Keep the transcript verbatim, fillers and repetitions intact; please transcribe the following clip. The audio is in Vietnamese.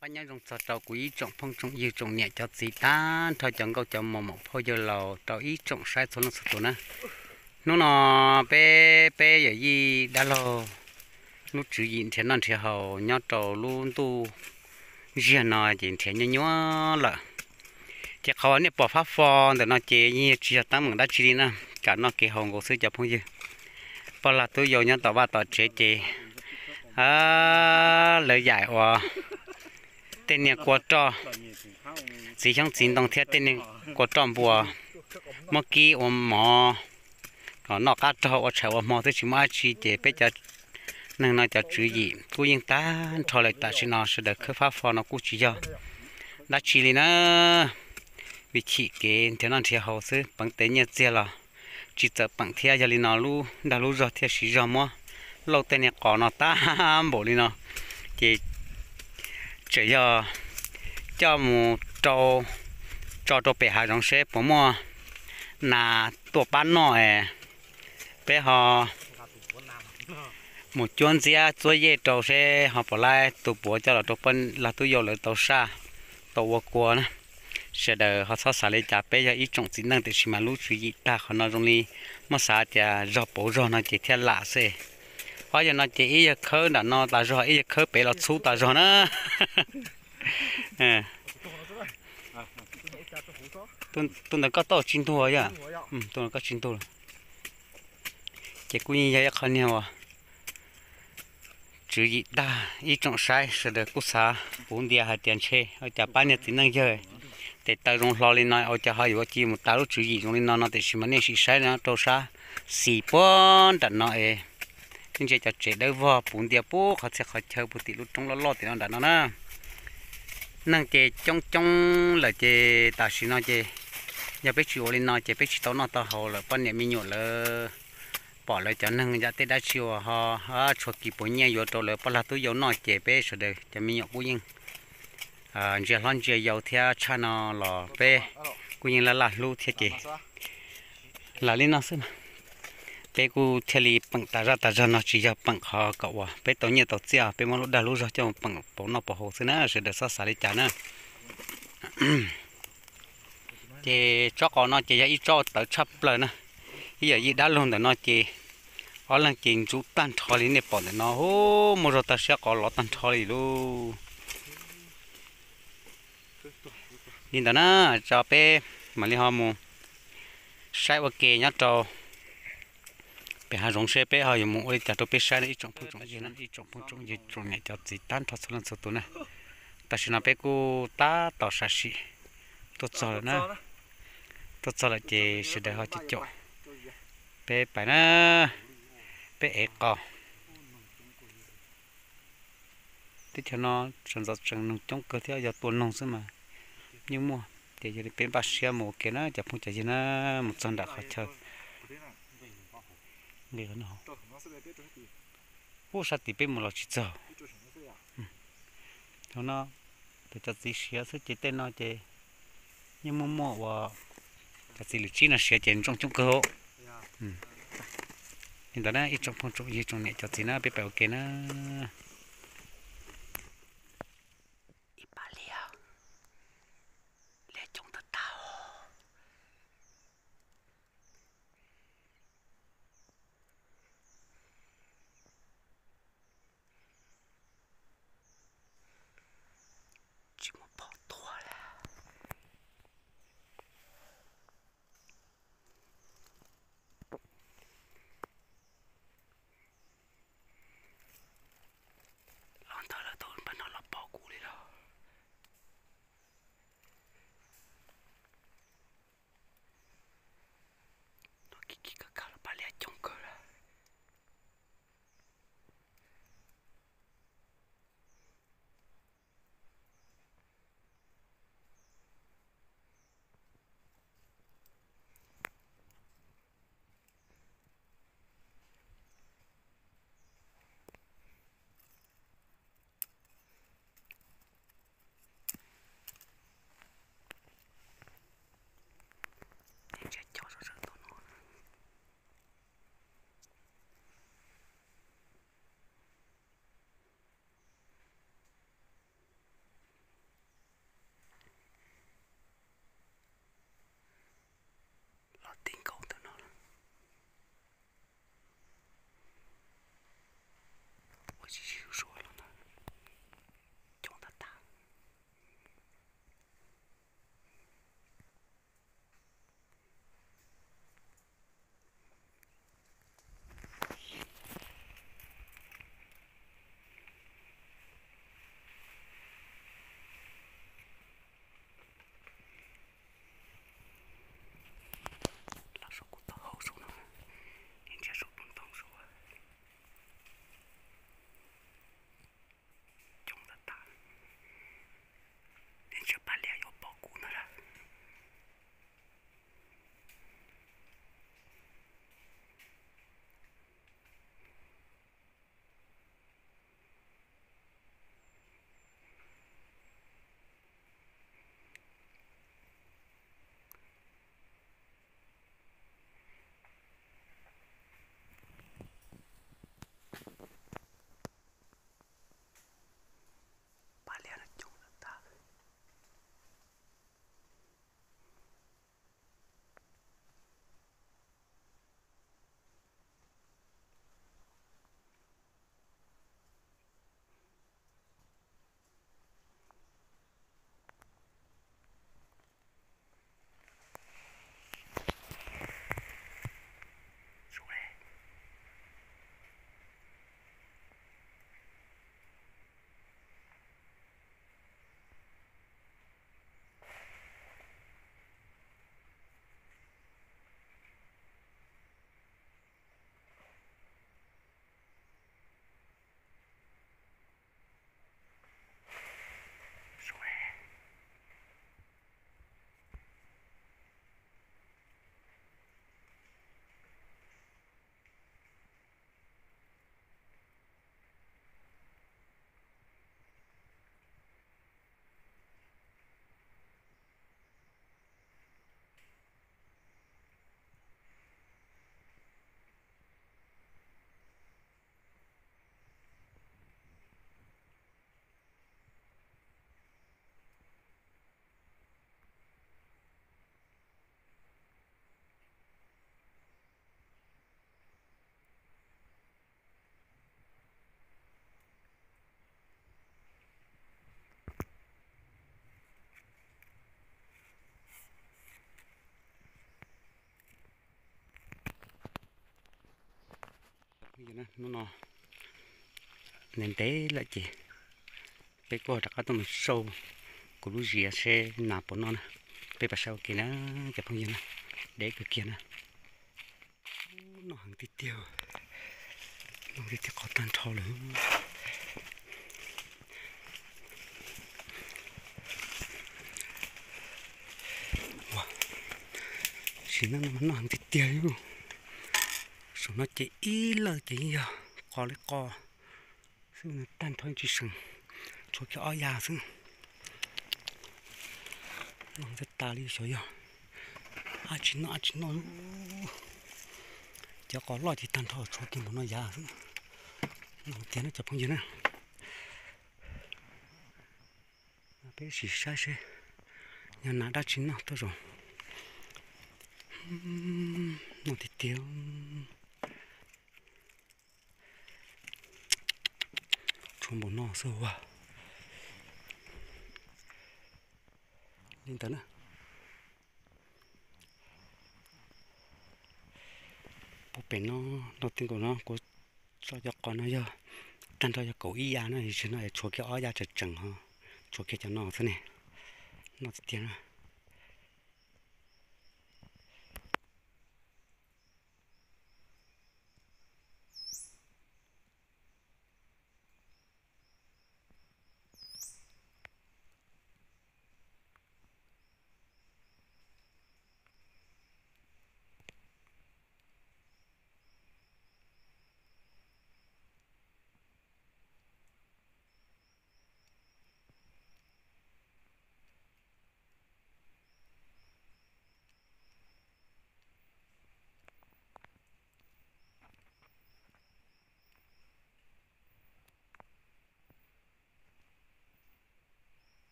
bây giờ dùng sợi trâu quý trọng phong trọng yêu trọng nhẹ cho gì ta thôi chẳng câu chậm một một thôi giờ lầu trâu ý trọng sai số nó số nữa nó nó bé bé giờ gì đã lo nó chịu nhịn thế nó thì hầu nhớ trâu luôn tu riêng nó nhịn thế nhớ nhớ là chỉ khó này bỏ pháp phò để nó chế như chỉ là tấm mình đã chỉ nè cả nó cái hồng của sư chập không gì bỏ là tôi vô nhớ tàu ba tàu chế chế à lời giải hòa tên nhà của trò chỉ trong chính đồng thiết tên nhà của trò bùa mà kia ôm mò nó nó cá trò ở chợ ôm mò tới chỉ mà chỉ để bây giờ nên nó cho chữ gì cô yên ta thôi lại ta chỉ nó sẽ được khơi phá phò nó cũng chỉ cho đã chỉ li nữa vì chỉ cái thế nó thì hậu sư bằng tên nhà chia là chỉ sợ bằng theo giờ li nó lu đã lu rồi theo chỉ rồi mà lâu tên nhà có nó ta bộ li nó chỉ chỉ giờ cho một trâu cho trâu bé hai trong xe bố mua là tổ bán nó bé họ một chuyến xe cho dễ trâu xe họ bỏ lại tụ bố cho là trâu phân là tụ vô là tàu xa tàu qua qua nữa sẽ đợi họ sao xả lấy trả bé giờ ít trọng tính năng thì chỉ mà lúc chú ý ta họ nói trong đi mà xả thì rõ bố rõ nó chỉ theo lạ xe hóa giờ nó chỉ ít khơi là nó ta rõ ít khơi bé là chú ta rõ nữa tôi tôi đã có tàu chín thua vậy ừ tôi đã có chín thua chỉ cũng như vậy không nhiều à chú ý ta ít trọng sai sẽ được cú xả bốn địa hai tiền xe ở chợ bán nhiêu tính năng chơi để tao dùng lo lên nói ở chợ hai vừa chỉ một tao lúc chú ý dùng lên nó nó để xem mà xì sai nó trâu sa xì bốn đặt nó ấy nhưng chỉ cho trẻ đỡ vào bốn địa bố họ sẽ khỏi chơi một tí lúc trong lo lo thì nó đặt nó nè năng chế trong trong là chế ta xin nó chế giờ biết chịu lên nó chế biết chịu nó tao hồ là bên này mình nhổ là bỏ lại cho năng giá tết đã chịu họ họ chuột kịp bốn nhẹ vô trâu là bao là tôi giấu nó chế biết rồi đây cho mình nhổ cũng nhưng à giờ lon giờ giấu theo cha nó là bé cũng nhưng là là lưu theo chế là lên nó xem bé cô theo li bằng ta ra ta ra nó chỉ cho bằng họ cậu à bé tao nhớ tao chia bé mà lúc đã lúc rồi cho bằng bỏ nó bỏ hồ xem nữa sẽ được sát xài trả nữa thì cho con nó chỉ ít cho tao chấp lời nè bây giờ ít đã luôn để nó chỉ ở lần chuyện chú tan thò đi này bỏ để nó hô một rồi ta sẽ có lót tan thò đi luôn nhìn đó nè cho bé mà đi họ mua sai ok nhá cho bé hai rong xe bé hai mua để cho bé sai ít trong phong trong gì nè ít trong phong trong gì trong này cho chỉ tan thò xuống số tuổi nè ta xin bé cô ta tỏ sa sĩ tốt rồi nè tốt rồi là chị sẽ để họ chỉ chỗ bé phải nè bé ếch cò tiếp theo nó sản xuất sản nông trong cơ thể giờ tuần nông xem mà nhưng mua để giờ bên bác sĩ một cái nó chả phong chạy gì nó một trăm đã khỏi chơi để nó ô sao thì bên một là chỉ giờ nó để cho gì xía số chỉ tên nó chỉ nhưng mà mua và cho gì lịch chỉ là xía chỉ trong trong cơ hội hiện tại nó ít trong phong trúc gì trong này cho gì nó biết bảo kê nó 说了呢，叫他打。那手骨头好手呢，人家手动动手啊。这把脸要包骨呢了。把脸肿了大。nó nó nên thế là chị bây giờ đã có một sâu của lũ rìa xe nạp của nó nè bây giờ sau kia nó chụp không gì nè để cái kia nè nó hàng tí tiêu nó tí tiêu có tan thò luôn wow xin nó nó hàng tí tiêu luôn số nó chỉ ít là chỉ giờ có lấy coซึ่งตันทอยจีซึ่งช่วยแค่อ้อยาซึ่งลองจะตาลีช่วยอาชิโนอาชิโนจะก็รอที่ตันทอยช่วยกินหมดน้อยาซึ่งเดี๋ยวน่าจะพุ่งยืนนะไปสีใช่ใช่ยังน่าได้ชินเนาะตัวจงน้องติดเดียวmột nó sâu vào lên tới nữa bộ bể nó nó tiếng của nó có cho cho con nó giờ tan cho cho cậu y á nó thì nó chua cái ó ra chật chừng ha chua cái cho nó thế này nó tiếng